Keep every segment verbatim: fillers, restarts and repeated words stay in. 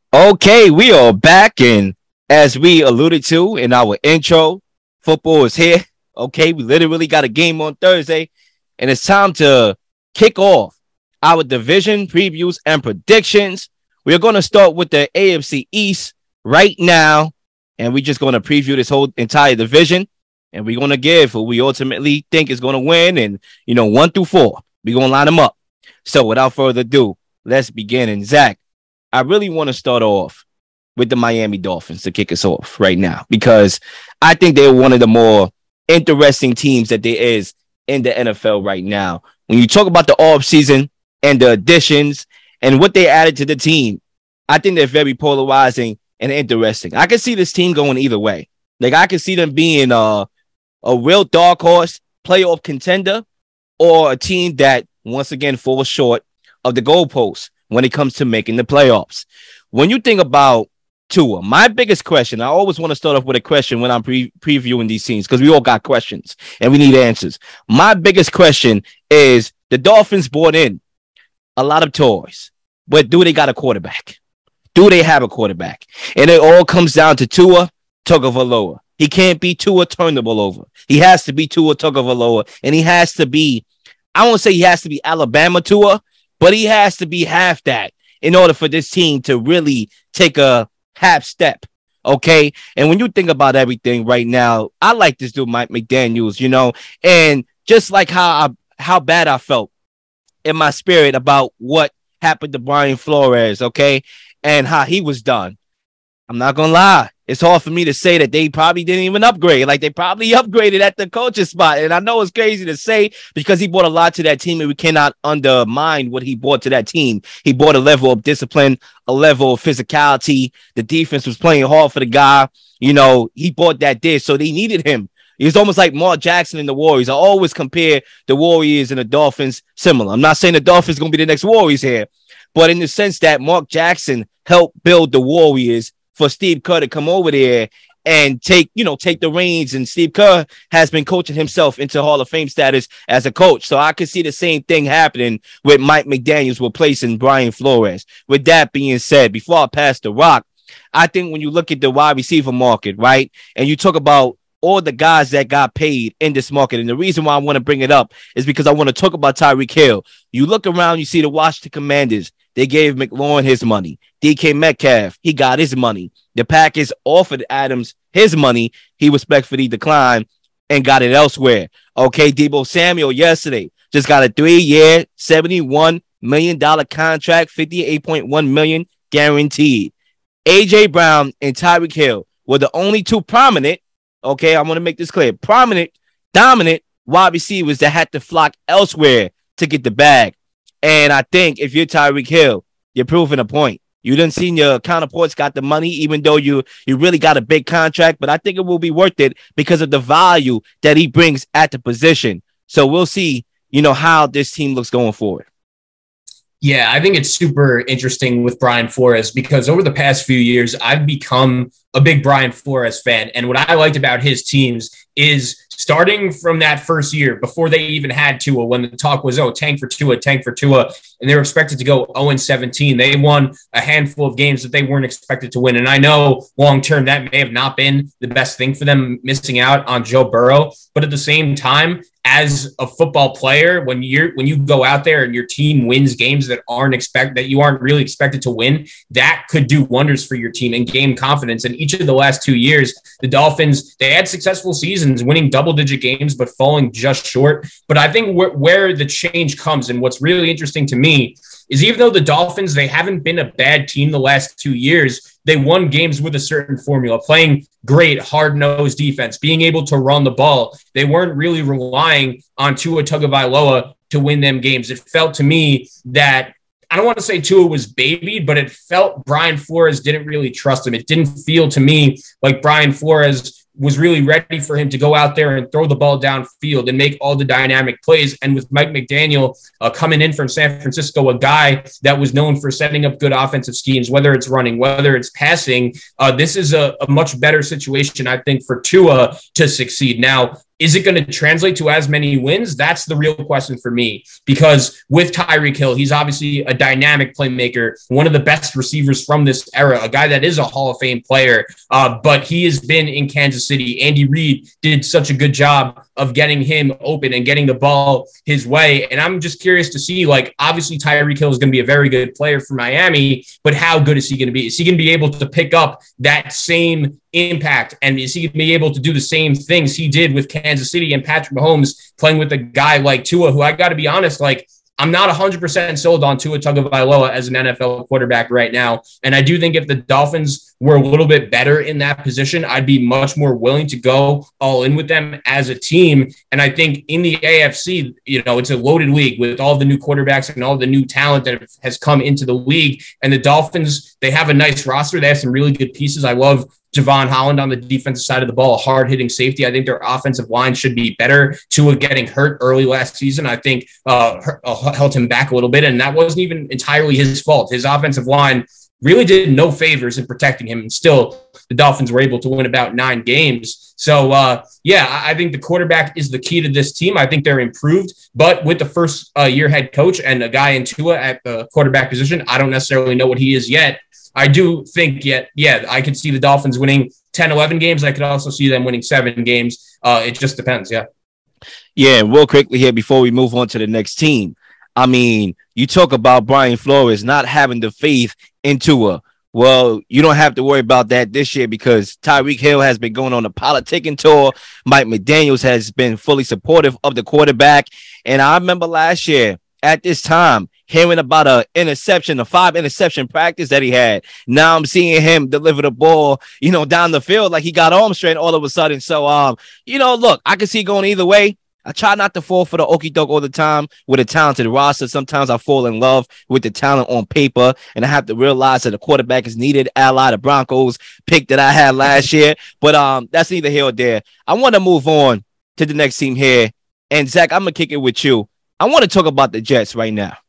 Okay, we are back, and as we alluded to in our intro, football is here. Okay, we literally got a game on Thursday, and it's time to kick off our division previews and predictions. We're going to start with the A F C East right now, and we're just going to preview this whole entire division, and we're going to give who we ultimately think is going to win, and, you know, one through four. We're going to line them up. So without further ado, let's begin. And Zach, I really want to start off with the Miami Dolphins to kick us off right now, because I think they're one of the more interesting teams that there is in the N F L right now. When you talk about the offseason and the additions and what they added to the team, I think they're very polarizing and interesting. I can see this team going either way. Like, I can see them being a, a real dark horse playoff contender, or a team that once again falls short of the goalposts when it comes to making the playoffs. When you think about Tua, my biggest question, I always want to start off with a question when I'm pre- previewing these teams, because we all got questions and we need answers. My biggest question is, the Dolphins brought in a lot of toys, but do they got a quarterback? Do they have a quarterback? And it all comes down to Tua Tagovailoa. He can't be Tua Tagovailoa. He has to be Tua Tagovailoa, and he has to be, I won't say he has to be Alabama Tua, but he has to be half that in order for this team to really take a half step, okay? And when you think about everything right now, I like this dude, Mike McDaniels, you know, and just like how I, how bad I felt in my spirit about what happened to Brian Flores, okay, and how he was done. I'm not going to lie. It's hard for me to say that they probably didn't even upgrade. Like, they probably upgraded at the coaching spot. And I know it's crazy to say, because he brought a lot to that team, and we cannot undermine what he brought to that team. He brought a level of discipline, a level of physicality. The defense was playing hard for the guy. You know, he brought that dish, so they needed him. He's almost like Mark Jackson and the Warriors. I always compare the Warriors and the Dolphins similar. I'm not saying the Dolphins are going to be the next Warriors here, but in the sense that Mark Jackson helped build the Warriors for Steve Kerr to come over there and take, you know, take the reins. And Steve Kerr has been coaching himself into Hall of Fame status as a coach. So I could see the same thing happening with Mike McDaniels replacing Brian Flores. With that being said, before I pass the rock, I think when you look at the wide receiver market, right, and you talk about all the guys that got paid in this market, and the reason why I want to bring it up is because I want to talk about Tyreek Hill. You look around, you see the Washington Commanders. They gave McLaurin his money. D K Metcalf, he got his money. The Packers offered Adams his money. He respectfully declined and got it elsewhere. Okay, Deebo Samuel yesterday just got a three-year, seventy-one million dollars contract, fifty-eight point one million dollars guaranteed. A J Brown and Tyreek Hill were the only two prominent, okay, I want to make this clear, prominent, dominant wide receivers that had to flock elsewhere to get the bag. And I think if you're Tyreek Hill, you're proving a point. You didn't see your counterparts got the money, even though you you really got a big contract. But I think it will be worth it because of the value that he brings at the position. So we'll see, you know, how this team looks going forward. Yeah, I think it's super interesting with Brian Flores, because over the past few years, I've become a big Brian Flores fan. And what I liked about his teams is starting from that first year, before they even had Tua, when the talk was, oh, tank for Tua, tank for Tua, and they were expected to go oh and seventeen. They won a handful of games that they weren't expected to win. And I know long-term that may have not been the best thing for them, missing out on Joe Burrow. But at the same time, as a football player, when you're when you go out there and your team wins games that aren't expect that you aren't really expected to win, that could do wonders for your team and gain confidence. And each of the last two years, the Dolphins, they had successful seasons, winning double-digit games but falling just short. But I think wh- where the change comes, and what's really interesting to me, is even though the Dolphins, they haven't been a bad team the last two years, they won games with a certain formula, playing great, hard-nosed defense, being able to run the ball. They weren't really relying on Tua Tagovailoa to win them games. It felt to me that, I don't want to say Tua was babied, but it felt Brian Flores didn't really trust him. It didn't feel to me like Brian Flores was really ready for him to go out there and throw the ball downfield and make all the dynamic plays. And with Mike McDaniel uh, coming in from San Francisco, a guy that was known for setting up good offensive schemes, whether it's running, whether it's passing, uh, this is a, a much better situation, I think, for Tua to succeed. Now, Is it going to translate to as many wins? That's the real question for me, because with Tyreek Hill, he's obviously a dynamic playmaker, one of the best receivers from this era, a guy that is a Hall of Fame player, uh, but he has been in Kansas City. Andy Reid did such a good job of getting him open and getting the ball his way. And I'm just curious to see, like, obviously Tyreek Hill is going to be a very good player for Miami, but how good is he going to be? Is he going to be able to pick up that same impact? And is he going to be able to do the same things he did with Kansas City and Patrick Mahomes playing with a guy like Tua, who I got to be honest, like, I'm not one hundred percent sold on Tua Tagovailoa as an N F L quarterback right now. And I do think if the Dolphins were a little bit better in that position, I'd be much more willing to go all in with them as a team. And I think in the A F C, you know, it's a loaded league with all the new quarterbacks and all the new talent that has come into the league. And the Dolphins, they have a nice roster. They have some really good pieces. I love Javon Holland on the defensive side of the ball, a hard-hitting safety. I think their offensive line should be better. Tua getting hurt early last season, I think, uh, held him back a little bit, and that wasn't even entirely his fault. His offensive line really did no favors in protecting him, and still the Dolphins were able to win about nine games. So, uh, yeah, I think the quarterback is the key to this team. I think they're improved, but with the first-year uh, head coach and a guy in Tua at the quarterback position, I don't necessarily know what he is yet. I do think yet, yeah, I could see the Dolphins winning ten, eleven games. I could also see them winning seven games. Uh, it just depends. Yeah. Yeah. And real quickly here before we move on to the next team. I mean, you talk about Brian Flores not having the faith in Tua. Well, you don't have to worry about that this year because Tyreek Hill has been going on a politicking tour. Mike McDaniels has been fully supportive of the quarterback. And I remember last year at this time, hearing about a interception, a five interception practice that he had. Now I'm seeing him deliver the ball, you know, down the field like he got arm strength all of a sudden. So, um, you know, look, I can see going either way. I try not to fall for the okie doke all the time with a talented roster. Sometimes I fall in love with the talent on paper, and I have to realize that the quarterback is needed, ally the Broncos pick that I had last year. But um, that's neither here or there. I want to move on to the next team here. And Zach, I'm going to kick it with you. I want to talk about the Jets right now.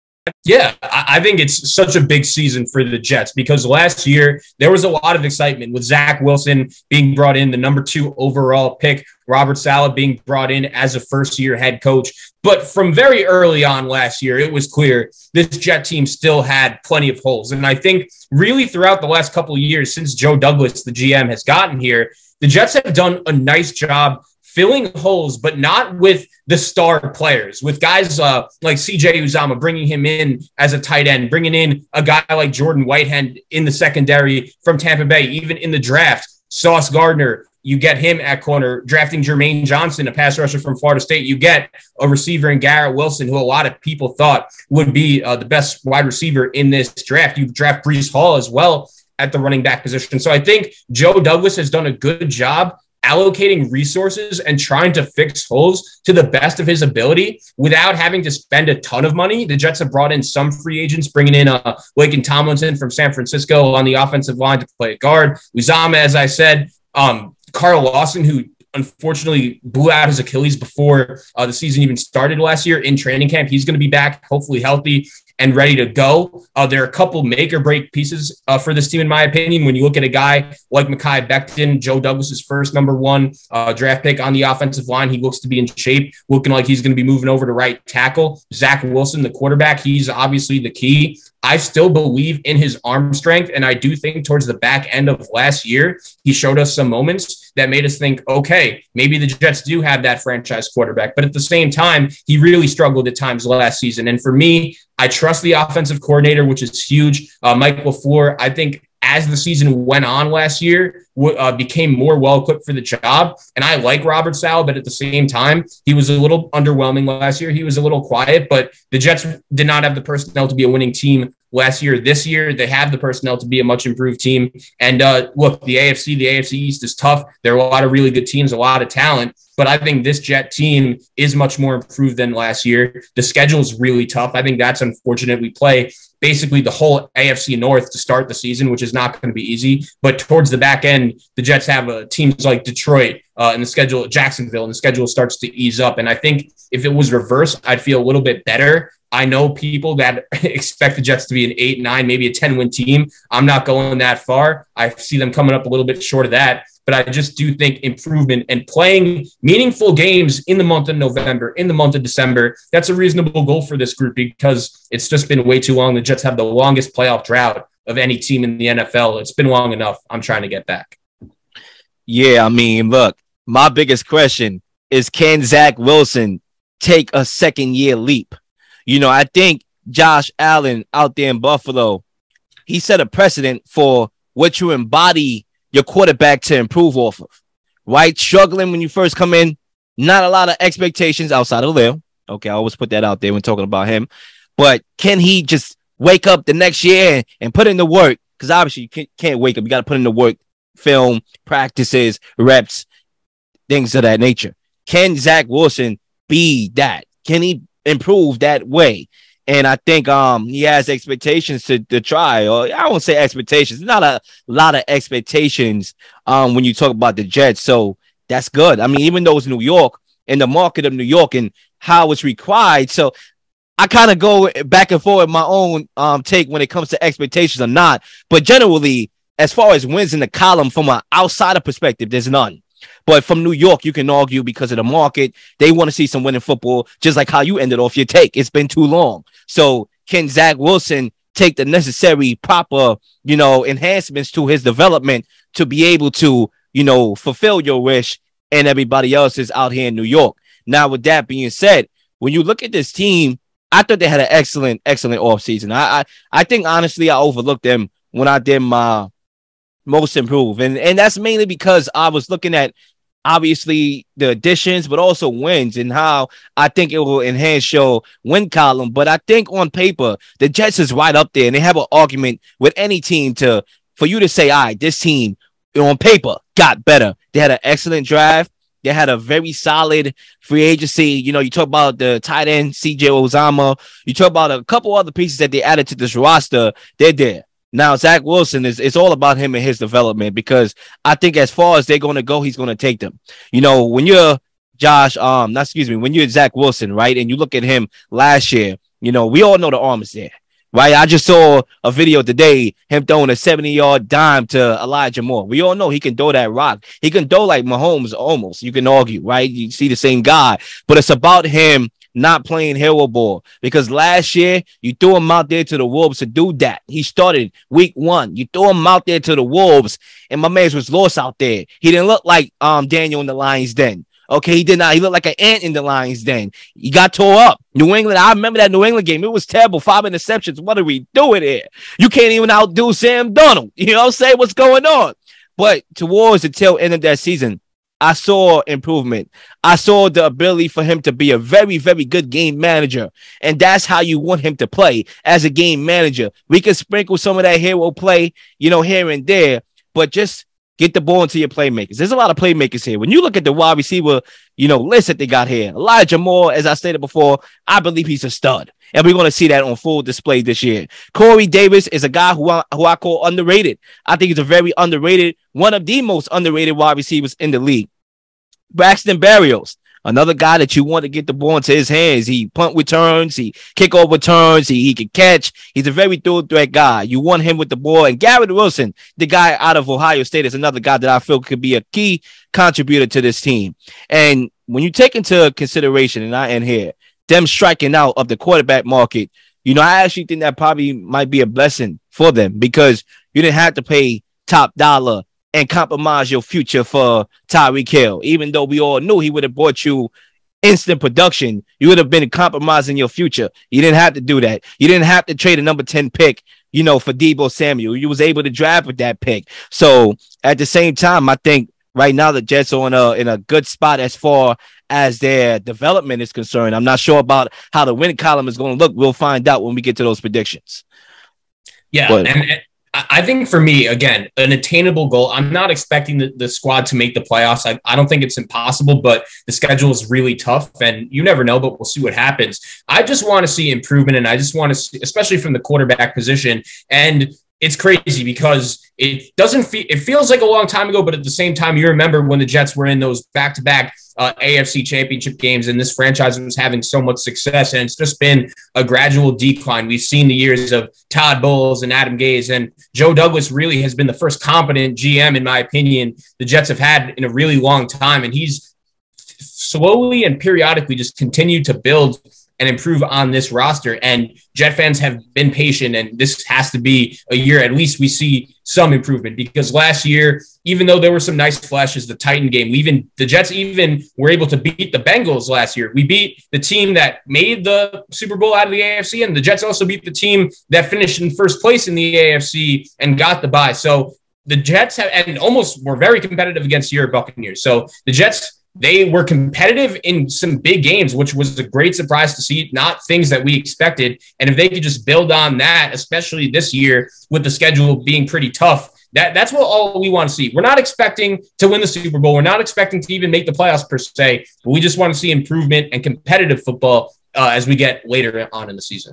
Yeah, I think it's such a big season for the Jets because last year there was a lot of excitement with Zach Wilson being brought in, the number two overall pick, Robert Saleh being brought in as a first-year head coach. But from very early on last year, it was clear this Jet team still had plenty of holes. And I think really throughout the last couple of years since Joe Douglas, the G M, has gotten here, the Jets have done a nice job filling holes, but not with the star players, with guys uh, like C J Uzomah, bringing him in as a tight end, bringing in a guy like Jordan Whitehead in the secondary from Tampa Bay, even in the draft, Sauce Gardner, you get him at corner, drafting Jermaine Johnson, a pass rusher from Florida State. You get a receiver in Garrett Wilson, who a lot of people thought would be uh, the best wide receiver in this draft. You draft Breece Hall as well at the running back position. So I think Joe Douglas has done a good job allocating resources and trying to fix holes to the best of his ability without having to spend a ton of money. The Jets have brought in some free agents, bringing in uh, Laken Tomlinson from San Francisco on the offensive line to play guard. Uzomah, as I said, um, Carl Lawson, who unfortunately blew out his Achilles before uh, the season even started last year in training camp. He's going to be back, hopefully healthy and ready to go. Uh, there are a couple make or break pieces uh, for this team, in my opinion. When you look at a guy like Mekhi Becton, Joe Douglas's first number one uh, draft pick on the offensive line, he looks to be in shape, looking like he's going to be moving over to right tackle. Zach Wilson, the quarterback, he's obviously the key. I still believe in his arm strength, and I do think towards the back end of last year, he showed us some moments that made us think, okay, maybe the Jets do have that franchise quarterback. But at the same time, he really struggled at times last season. And for me, I trust the offensive coordinator, which is huge. Uh, Mike LaFleur, I think as the season went on last year, uh, became more well-equipped for the job. And I like Robert Saleh, but at the same time, he was a little underwhelming last year. He was a little quiet, but the Jets did not have the personnel to be a winning team last year. This year, they have the personnel to be a much improved team. And uh, look, the A F C, the A F C East is tough. There are a lot of really good teams, a lot of talent. But I think this Jet team is much more improved than last year. The schedule is really tough. I think that's unfortunate. We play basically the whole A F C North to start the season, which is not going to be easy. But towards the back end, the Jets have uh, teams like Detroit uh, and the schedule, Jacksonville, and the schedule starts to ease up. And I think if it was reversed, I'd feel a little bit better. I know people that expect the Jets to be an eight, nine, maybe a ten-win team. I'm not going that far. I see them coming up a little bit short of that. but I just do think improvement and playing meaningful games in the month of November, in the month of December, that's a reasonable goal for this group because it's just been way too long. The Jets have the longest playoff drought of any team in the N F L. It's been long enough. I'm trying to get back. Yeah, I mean, look, my biggest question is, can Zach Wilson take a second year leap? You know, I think Josh Allen out there in Buffalo, he set a precedent for what you embody your quarterback to improve off of, right? Struggling when you first come in, not a lot of expectations outside of Lil. Okay, I always put that out there when talking about him. But can he just wake up the next year and, and put in the work? Because obviously you can't, can't wake up. You got to put in the work, film, practices, reps, things of that nature. Can Zach Wilson be that? Can he improve that way? And I think um he has expectations to, to try, or I won't say expectations. There's not a lot of expectations um when you talk about the Jets. So that's good. I mean, even though it's New York and the market of New York and how it's required. So I kind of go back and forth with my own um take when it comes to expectations or not. But generally, as far as wins in the column from an outsider perspective, there's none. But from New York, you can argue because of the market. They want to see some winning football, just like how you ended off your take. It's been too long. So can Zach Wilson take the necessary proper, you know, enhancements to his development to be able to, you know, fulfill your wish and everybody else is out here in New York? Now, with that being said, when you look at this team, I thought they had an excellent, excellent offseason. I, I, I think, honestly, I overlooked them when I did my most improved. And, and that's mainly because I was looking at, obviously, the additions, but also wins and how I think it will enhance your win column. But I think on paper, the Jets is right up there, and they have an argument with any team to for you to say, all right, this team on paper got better. They had an excellent draft. They had a very solid free agency. You know, you talk about the tight end, C J Uzomah. You talk about a couple other pieces that they added to this roster. They're there. Now, Zach Wilson, is it's all about him and his development, because I think as far as they're going to go, he's going to take them. You know, when you're Josh, um, not excuse me, when you're Zach Wilson, right, and you look at him last year, you know, we all know the arm is there, right? I just saw a video today, him throwing a seventy-yard dime to Elijah Moore. We all know he can throw that rock. He can throw like Mahomes almost. You can argue, right? You see the same guy, but it's about him not playing hero ball, because last year you threw him out there to the Wolves to do that. He started week one. You threw him out there to the Wolves, and my man was lost out there. He didn't look like um Daniel in the Lions den. Okay, he did not. He looked like an ant in the Lions den. He got tore up. New England, I remember that New England game. It was terrible. Five interceptions. What are we doing here? You can't even outdo Sam Darnold. You know what I'm saying? What's going on? But towards the tail end of that season, I saw improvement. I saw the ability for him to be a very, very good game manager. And that's how you want him to play as a game manager. We can sprinkle some of that hero play, you know, here and there, but just get the ball into your playmakers. There's a lot of playmakers here. When you look at the wide receiver, you know, list that they got here, Elijah Moore, as I stated before, I believe he's a stud. And we're going to see that on full display this year. Corey Davis is a guy who I, who I call underrated. I think he's a very underrated, one of the most underrated wide receivers in the league. Braxton Berrios, another guy that you want to get the ball into his hands. He punt returns, he kickoff returns, he, he can catch. He's a very through threat guy. You want him with the ball. And Garrett Wilson, the guy out of Ohio State, is another guy that I feel could be a key contributor to this team. And when you take into consideration, and I end here, them striking out of the quarterback market, you know, I actually think that probably might be a blessing for them, because you didn't have to pay top dollar and compromise your future for Tyreek Hill. Even though we all knew he would have brought you instant production, you would have been compromising your future. You didn't have to do that. You didn't have to trade a number ten pick, you know, for Deebo Samuel. You was able to draft with that pick. So at the same time, I think right now the Jets are in a, in a good spot as far as their development is concerned. I'm not sure about how the win column is going to look. We'll find out when we get to those predictions. Yeah, but, and, and I think for me, again, an attainable goal. I'm not expecting the, the squad to make the playoffs. I, I don't think it's impossible, but the schedule is really tough, and you never know, but we'll see what happens. I just want to see improvement, and I just want to see, especially from the quarterback position. And it's crazy because it doesn't feel, it feels like a long time ago, but at the same time, you remember when the Jets were in those back-to-back uh, A F C championship games and this franchise was having so much success, and it's just been a gradual decline. We've seen the years of Todd Bowles and Adam Gase, and Joe Douglas really has been the first competent G M, in my opinion, the Jets have had in a really long time, and he's slowly and periodically just continued to build and improve on this roster. And Jet fans have been patient, and this has to be a year at least we see some improvement, because last year, even though there were some nice flashes, the Titan game, we even the Jets even were able to beat the Bengals last year. We beat the team that made the Super Bowl out of the A F C, and the Jets also beat the team that finished in first place in the A F C and got the bye. So the Jets have, and almost were very competitive against your Buccaneers. So the Jets, they were competitive in some big games, which was a great surprise to see, not things that we expected. And if they could just build on that, especially this year with the schedule being pretty tough, that, that's what all we want to see. We're not expecting to win the Super Bowl. We're not expecting to even make the playoffs per se, but we just want to see improvement and competitive football uh, as we get later on in the season.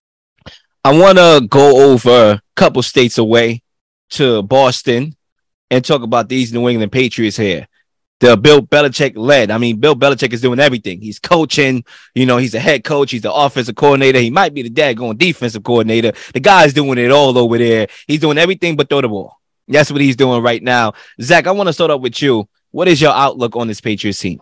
I want to go over a couple states away to Boston and talk about these New England Patriots here. The Bill Belichick led. I mean, Bill Belichick is doing everything. He's coaching. You know, he's a head coach. He's the offensive coordinator. He might be the daggone defensive coordinator. The guy's doing it all over there. He's doing everything but throw the ball. That's what he's doing right now. Zach, I want to start off with you. What is your outlook on this Patriots team?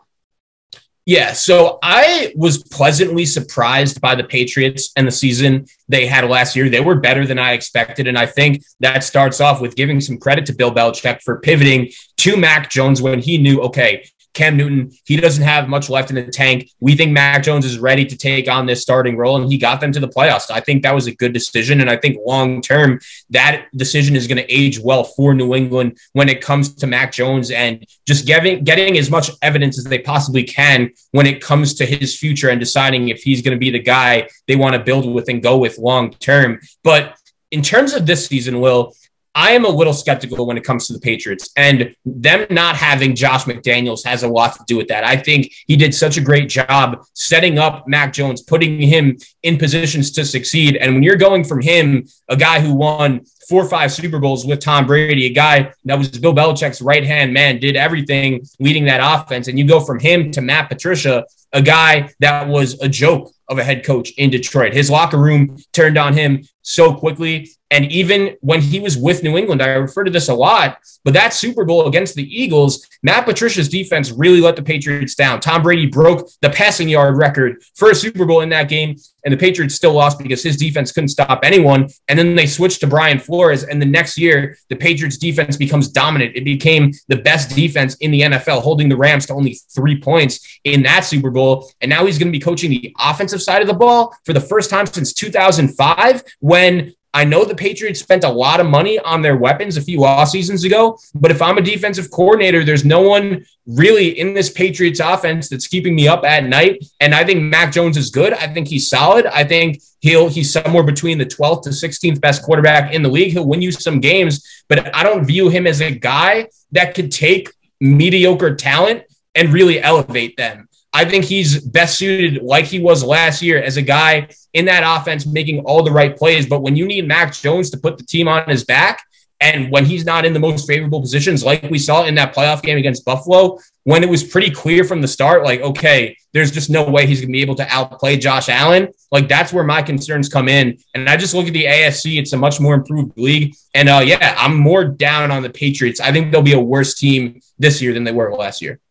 Yeah, so I was pleasantly surprised by the Patriots and the season they had last year. They were better than I expected, and I think that starts off with giving some credit to Bill Belichick for pivoting to Mac Jones when he knew, okay, Cam Newton, he doesn't have much left in the tank. We think Mac Jones is ready to take on this starting role, and he got them to the playoffs. I think that was a good decision, and I think long-term, that decision is going to age well for New England when it comes to Mac Jones and just getting, getting as much evidence as they possibly can when it comes to his future and deciding if he's going to be the guy they want to build with and go with long-term. But in terms of this season, Will, I am a little skeptical when it comes to the Patriots, and them not having Josh McDaniels has a lot to do with that. I think he did such a great job setting up Mac Jones, putting him in positions to succeed. And when you're going from him, a guy who won four or five Super Bowls with Tom Brady, a guy that was Bill Belichick's right-hand man, did everything leading that offense, and you go from him to Matt Patricia, a guy that was a joke of a head coach in Detroit. His locker room turned on him so quickly. And even when he was with New England, I refer to this a lot, but that Super Bowl against the Eagles, Matt Patricia's defense really let the Patriots down. Tom Brady broke the passing yard record for a Super Bowl in that game, and the Patriots still lost because his defense couldn't stop anyone. And then they switched to Brian Flores, and the next year, the Patriots defense becomes dominant. It became the best defense in the N F L, holding the Rams to only three points in that Super Bowl. And now he's going to be coaching the offensive side of the ball for the first time since two thousand five, when I know the Patriots spent a lot of money on their weapons a few off seasons ago, but if I'm a defensive coordinator, there's no one really in this Patriots offense that's keeping me up at night. And I think Mac Jones is good. I think he's solid. I think he'll he's somewhere between the twelfth to sixteenth best quarterback in the league. He'll win you some games, but I don't view him as a guy that could take mediocre talent and really elevate them. I think he's best suited like he was last year as a guy in that offense making all the right plays. But when you need Mac Jones to put the team on his back, and when he's not in the most favorable positions, like we saw in that playoff game against Buffalo, when it was pretty clear from the start, like, okay, there's just no way he's going to be able to outplay Josh Allen. Like, that's where my concerns come in. And I just look at the A F C. It's a much more improved league. And uh, yeah, I'm more down on the Patriots. I think they'll be a worse team this year than they were last year.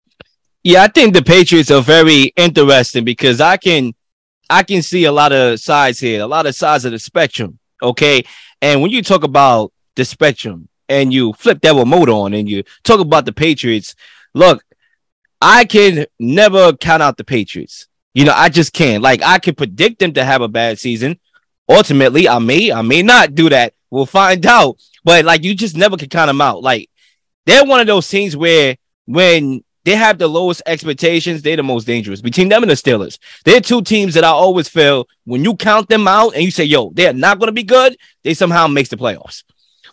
Yeah, I think the Patriots are very interesting because I can I can see a lot of sides here, a lot of sides of the spectrum, okay? And when you talk about the spectrum and you flip that remote on and you talk about the Patriots, look, I can never count out the Patriots. You know, I just can't. Like, I can predict them to have a bad season. Ultimately, I may, I may not do that. We'll find out. But, like, you just never can count them out. Like, they're one of those teams where when they have the lowest expectations, they're the most dangerous. Between them and the Steelers, they're two teams that I always feel when you count them out and you say, yo, they're not going to be good, they somehow makes the playoffs.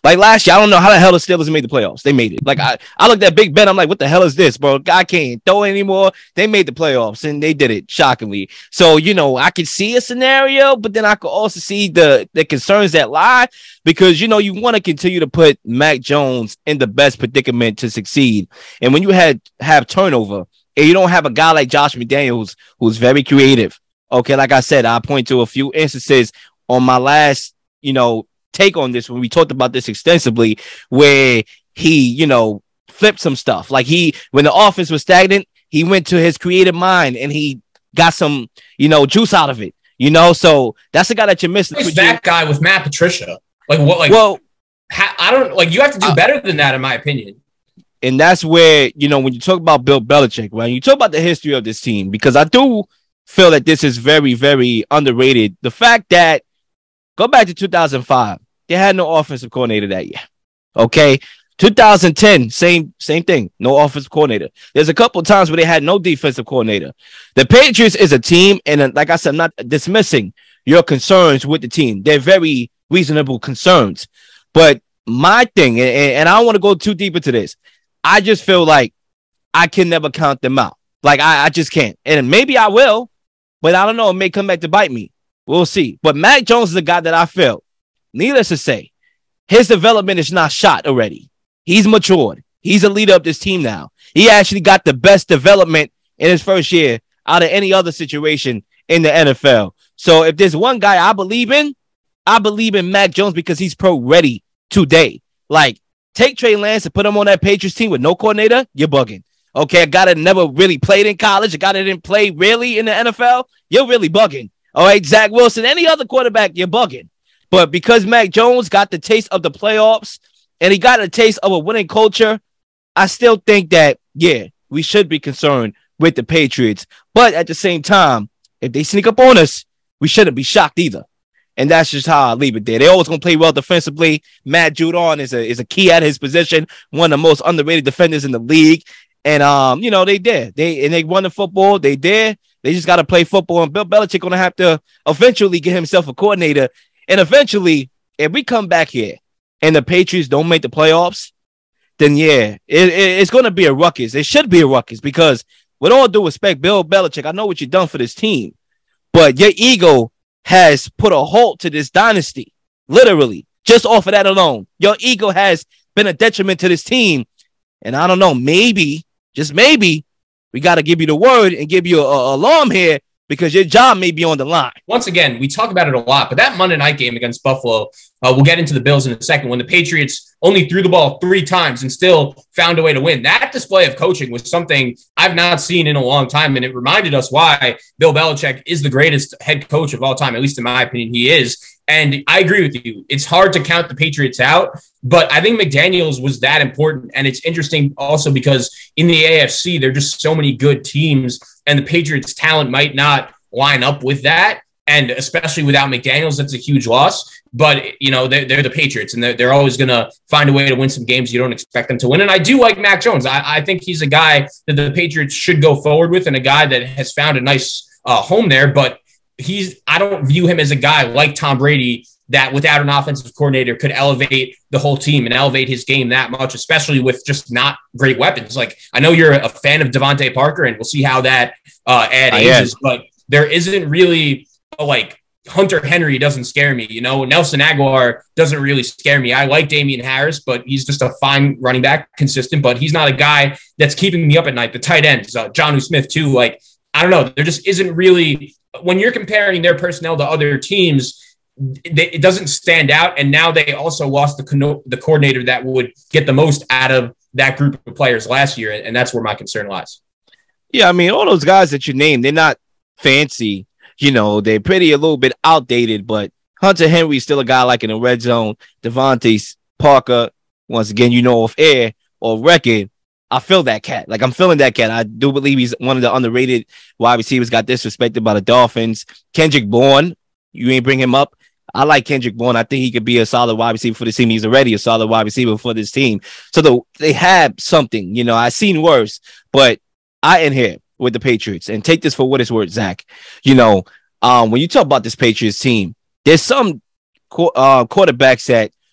Like last year, I don't know how the hell the Steelers made the playoffs. They made it. Like I, I looked at Big Ben. I'm like, what the hell is this, bro? I can't throw it anymore. They made the playoffs and they did it shockingly. So, you know, I could see a scenario, but then I could also see the, the concerns that lie because, you know, you want to continue to put Mac Jones in the best predicament to succeed. And when you had have turnover and you don't have a guy like Josh McDaniels, who's very creative. Okay. Like I said, I point to a few instances on my last, you know, take on this when we talked about this extensively, where he, you know, flipped some stuff. Like he, when the offense was stagnant, he went to his creative mind and he got some, you know, juice out of it. You know, so that's the guy that you're missing. Who's that guy with Matt Patricia? Like what? Like, well, ha- I don't like. You have to do uh, better than that, in my opinion. And that's where, you know, when you talk about Bill Belichick, right? You talk about the history of this team, because I do feel that this is very, very underrated. The fact that go back to two thousand five. They had no offensive coordinator that year. Okay. two thousand ten, same same thing. No offensive coordinator. There's a couple of times where they had no defensive coordinator. The Patriots is a team, and like I said, I'm not dismissing your concerns with the team. They're very reasonable concerns. But my thing, and, and I don't want to go too deep into this, I just feel like I can never count them out. Like, I, I just can't. And maybe I will, but I don't know. It may come back to bite me. We'll see. But Mac Jones is a guy that I feel, needless to say, his development is not shot already. He's matured. He's a leader of this team now. He actually got the best development in his first year out of any other situation in the N F L. So if there's one guy I believe in, I believe in Mac Jones because he's pro ready today. Like, take Trey Lance and put him on that Patriots team with no coordinator, you're bugging. Okay, a guy that never really played in college, a guy that didn't play really in the N F L, you're really bugging. All right, Zach Wilson, any other quarterback, you're bugging. But because Mac Jones got the taste of the playoffs and he got a taste of a winning culture, I still think that, yeah, we should be concerned with the Patriots. But at the same time, if they sneak up on us, we shouldn't be shocked either. And that's just how I leave it there. They're always going to play well defensively. Matt Judon is a, is a key at his position, one of the most underrated defenders in the league. And, um, you know, they did. They, and they won the football. They did. They just got to play football. And Bill Belichick going to have to eventually get himself a coordinator. And eventually, if we come back here and the Patriots don't make the playoffs, then, yeah, it, it, it's going to be a ruckus. It should be a ruckus because, with all due respect, Bill Belichick, I know what you've done for this team, but your ego has put a halt to this dynasty, literally, just off of that alone. Your ego has been a detriment to this team. And I don't know, maybe, just maybe, we got to give you the word and give you an alarm here, because your job may be on the line. Once again, we talk about it a lot, but that Monday night game against Buffalo, uh, we'll get into the Bills in a second, when the Patriots only threw the ball three times and still found a way to win. That display of coaching was something I've not seen in a long time, and it reminded us why Bill Belichick is the greatest head coach of all time, at least in my opinion, he is. And I agree with you. It's hard to count the Patriots out, but I think McDaniels was that important. And it's interesting also because in the A F C, there are just so many good teams, and the Patriots' talent might not line up with that. And especially without McDaniels, that's a huge loss. But, you know, they're, they're the Patriots, and they're, they're always going to find a way to win some games you don't expect them to win. And I do like Mac Jones. I, I think he's a guy that the Patriots should go forward with, and a guy that has found a nice uh, home there. But he's, I don't view him as a guy like Tom Brady that without an offensive coordinator could elevate the whole team and elevate his game that much, especially with just not great weapons. Like, I know you're a fan of Devontae Parker, and we'll see how that uh, ad ages, but there isn't really a, like, Hunter Henry doesn't scare me. You know, Nelson Aguilar doesn't really scare me. I like Damian Harris, but he's just a fine running back, consistent, but he's not a guy that's keeping me up at night. The tight ends, uh, Jonnu Smith too. Like, I don't know. There just isn't really, when you're comparing their personnel to other teams, they, it doesn't stand out. And now they also lost the, the coordinator that would get the most out of that group of players last year. And that's where my concern lies. Yeah. I mean, all those guys that you named, they're not fancy. You know, they're pretty a little bit outdated, but Hunter Henry's still a guy like in the red zone. Devontae Parker, once again, you know, off air or record, I feel that cat. Like, I'm feeling that cat. I do believe he's one of the underrated wide receivers, got disrespected by the Dolphins. Kendrick Bourne, you ain't bring him up. I like Kendrick Bourne. I think he could be a solid wide receiver for this team. He's already a solid wide receiver for this team. So the, they have something, you know, I've seen worse, but I in here with the Patriots, and take this for what it's worth, Zach. You know, um, when you talk about this Patriots team, there's some qu- uh, quarterbacks that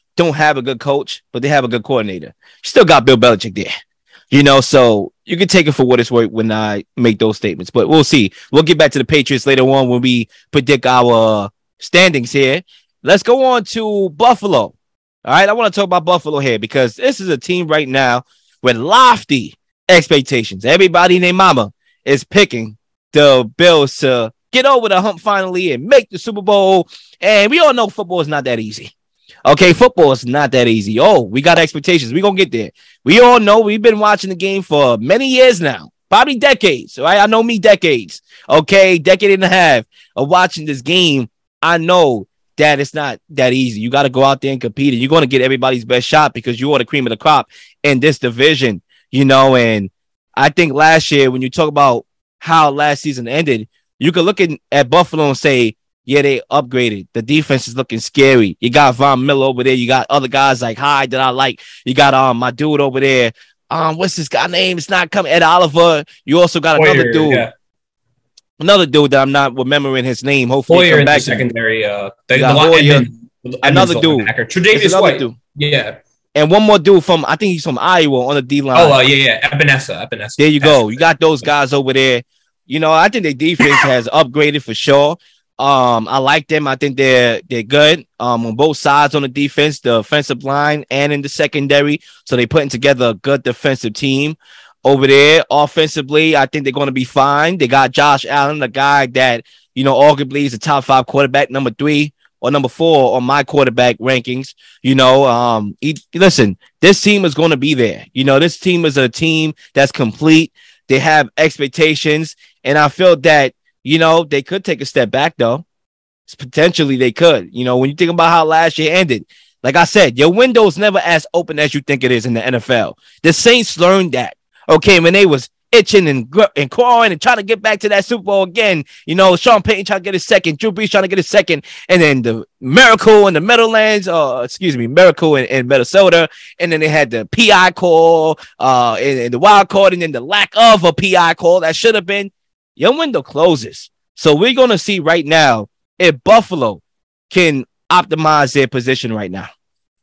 don't have a good coach, but they have a good coordinator. You still got Bill Belichick there. You know, so you can take it for what it's worth when I make those statements. But we'll see. We'll get back to the Patriots later on when we predict our standings here. Let's go on to Buffalo. All right, I want to talk about Buffalo here because this is a team right now with lofty expectations. Everybody named Mama is picking the Bills to get over the hump finally and make the Super Bowl. And we all know football is not that easy. Okay, football is not that easy. Oh, we got expectations. We're going to get there. We all know we've been watching the game for many years now, probably decades. Right? I know me decades. Okay, decade and a half of watching this game. I know that it's not that easy. You got to go out there and compete, and you're going to get everybody's best shot because you are the cream of the crop in this division, you know. And I think last year, when you talk about how last season ended, you could look at, at Buffalo and say, yeah, they upgraded. The defense is looking scary. You got Von Miller over there. You got other guys like Hyde that I like. You got um my dude over there. Um, what's this guy name? It's not coming. Ed Oliver. You also got Hoyer, another dude. Yeah. Another dude that I'm not remembering his name. Hopefully, Hoyer come in back the secondary. Uh, the, the Hoyer, another dude. Tre'Davious White. Dude. Yeah. And one more dude from, I think he's from Iowa on the D line. Oh, uh, yeah, yeah. Ebenezer. Ebenezer. There you go. You got those guys over there. You know, I think their defense has upgraded for sure. Um, I like them. I think they're they're good. Um, on both sides on the defense, the offensive line and in the secondary. So they're putting together a good defensive team over there. Offensively, I think they're going to be fine. They got Josh Allen, the guy that, you know, arguably is a top five quarterback, number three or number four on my quarterback rankings. You know, um, he, listen, this team is going to be there. You know, this team is a team that's complete. They have expectations, and I feel that, you know, they could take a step back, though. Potentially, they could. You know, when you think about how last year ended, like I said, your window's never as open as you think it is in the N F L. The Saints learned that, okay, when they was itching and, and clawing and trying to get back to that Super Bowl again. You know, Sean Payton trying to get his second, Drew Brees trying to get his second, and then the Miracle in the Meadowlands, uh, excuse me, Miracle in, in Minnesota, and then they had the P I call, uh, and, and the wild card, and then the lack of a P I call that should have been. Your window closes. So we're going to see right now if Buffalo can optimize their position right now.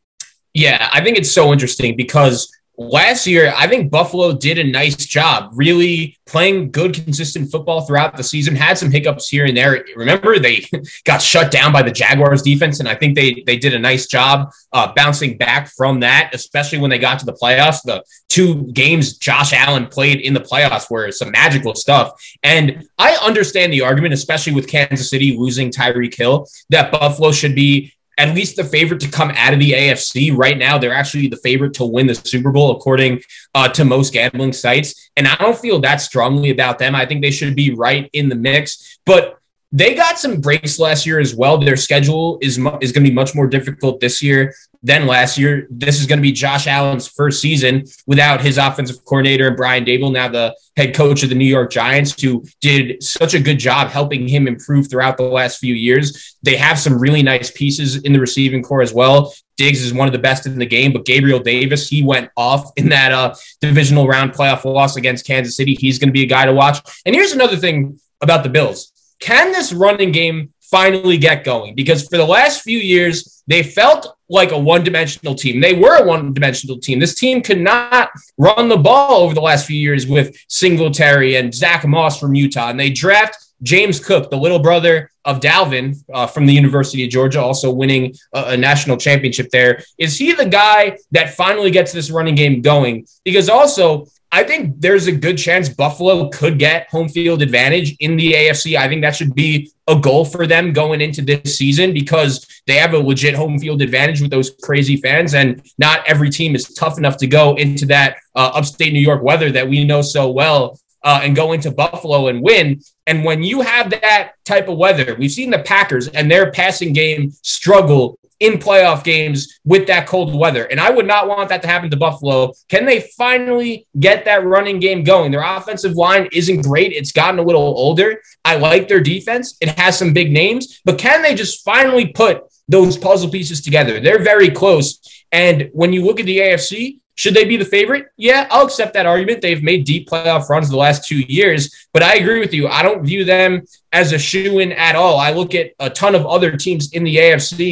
Yeah, I think it's so interesting because last year, I think Buffalo did a nice job really playing good, consistent football throughout the season, had some hiccups here and there. Remember, they got shut down by the Jaguars defense, and I think they they did a nice job uh, bouncing back from that, especially when they got to the playoffs. The two games Josh Allen played in the playoffs were some magical stuff. And I understand the argument, especially with Kansas City losing Tyreek Hill, that Buffalo should be at least the favorite to come out of the A F C. Right now, they're actually the favorite to win the Super Bowl, according uh, to most gambling sites. And I don't feel that strongly about them. I think they should be right in the mix. But they got some breaks last year as well. Their schedule is, mu- is going to be much more difficult this year than last year. This is going to be Josh Allen's first season without his offensive coordinator, Brian Daboll, now the head coach of the New York Giants, who did such a good job helping him improve throughout the last few years. They have some really nice pieces in the receiving core as well. Diggs is one of the best in the game, but Gabriel Davis, he went off in that uh, divisional round playoff loss against Kansas City. He's going to be a guy to watch. And here's another thing about the Bills. Can this running game finally get going? Because for the last few years, they felt like a one-dimensional team. They were a one-dimensional team. This team could not run the ball over the last few years with Singletary and Zach Moss from Utah. And they draft James Cook, the little brother of Dalvin uh, from the University of Georgia, also winning a, a national championship there. Is he the guy that finally gets this running game going? Because also, I think there's a good chance Buffalo could get home field advantage in the A F C. I think that should be a goal for them going into this season because they have a legit home field advantage with those crazy fans, and not every team is tough enough to go into that uh, upstate New York weather that we know so well uh, and go into Buffalo and win. And when you have that type of weather, we've seen the Packers and their passing game struggle in playoff games with that cold weather. And I would not want that to happen to Buffalo. Can they finally get that running game going? Their offensive line isn't great. It's gotten a little older. I like their defense. It has some big names, but can they just finally put those puzzle pieces together? They're very close. And when you look at the A F C, should they be the favorite? Yeah, I'll accept that argument. They've made deep playoff runs the last two years, but I agree with you. I don't view them as a shoo-in at all. I look at a ton of other teams in the A F C,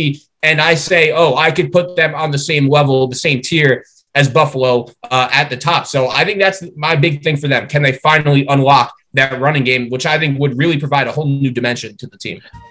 and I say, oh, I could put them on the same level, the same tier as Buffalo uh, at the top. So I think that's my big thing for them. Can they finally unlock that running game, which I think would really provide a whole new dimension to the team?